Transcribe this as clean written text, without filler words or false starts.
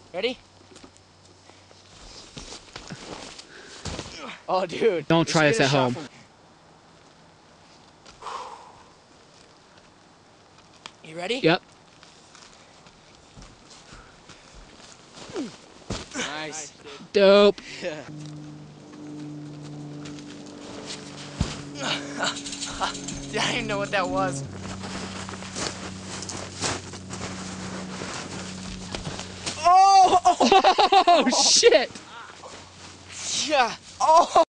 Ready? Oh, dude. Don't try this at home. You ready? Yep. Nice. Dope. Yeah. I didn't even know what that was. Oh! Oh shit! Yeah. Oh!